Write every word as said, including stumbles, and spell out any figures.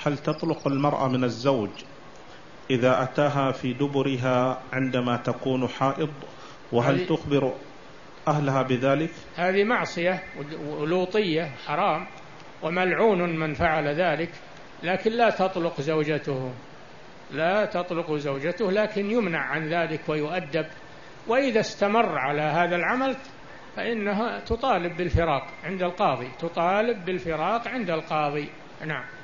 هل تطلق المرأة من الزوج إذا أتاها في دبرها عندما تكون حائض؟ وهل تخبر أهلها بذلك؟ هذه معصية ولوطية حرام، وملعون من فعل ذلك، لكن لا تطلق زوجته، لا تطلق زوجته، لكن يمنع عن ذلك ويؤدب. وإذا استمر على هذا العمل فإنها تطالب بالفراق عند القاضي، تطالب بالفراق عند القاضي. نعم.